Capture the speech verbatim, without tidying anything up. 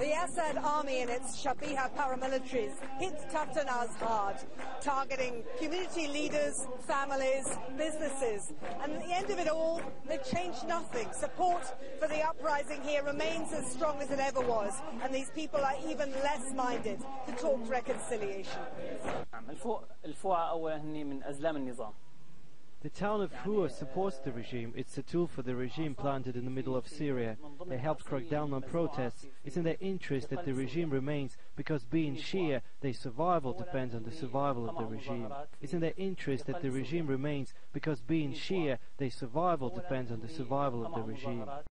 The Assad army and its Shabiha paramilitaries hit Taftanaz hard, targeting community leaders, families, businesses. And at the end of it all, they've changed nothing. Support for the uprising here remains as strong as it ever was, and these people are even less minded to talk reconciliation. The town of Hua supports the regime. It's a tool for the regime planted in the middle of Syria. They helped crack down on protests. It's in their interest that the regime remains, because being Shia, their survival depends on the survival of the regime. It's in their interest that the regime remains, because being Shia, their survival depends on the survival of the regime.